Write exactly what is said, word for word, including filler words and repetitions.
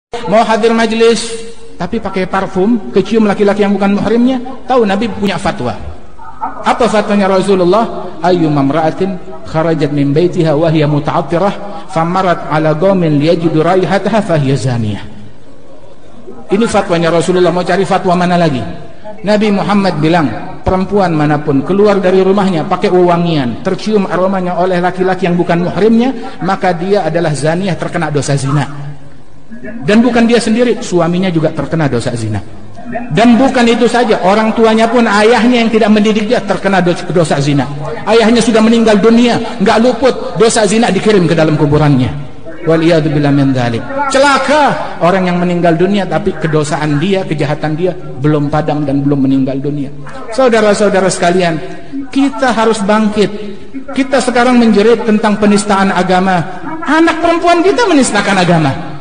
mau hadir majlis tapi pakai parfum, kecium laki-laki yang bukan muhrimnya. Tahu Nabi punya fatwa. Apa fatwanya Rasulullah? Ayyuma imra'atin kharajat min baitiha wa hiya muta'attirah famarat ala qaumin liyajidu raihataha fa hiya zaniyah. Ini fatwanya Rasulullah. Mau cari fatwa mana lagi? Nabi Muhammad bilang, perempuan manapun keluar dari rumahnya pakai wewangian, tercium aromanya oleh laki-laki yang bukan muhrimnya, maka dia adalah zaniyah, terkena dosa zina. Dan bukan dia sendiri, suaminya juga terkena dosa zina. Dan bukan itu saja, orang tuanya pun, ayahnya yang tidak mendidik dia terkena dosa zina. Ayahnya sudah meninggal dunia, nggak luput dosa zina, dikirim ke dalam kuburannya. Waliyadzubillah min dzalik. Celaka orang yang meninggal dunia tapi kedosaan dia, kejahatan dia belum padam dan belum meninggal dunia. Saudara-saudara sekalian, kita harus bangkit. Kita sekarang menjerit tentang penistaan agama. Anak perempuan kita menistakan agama.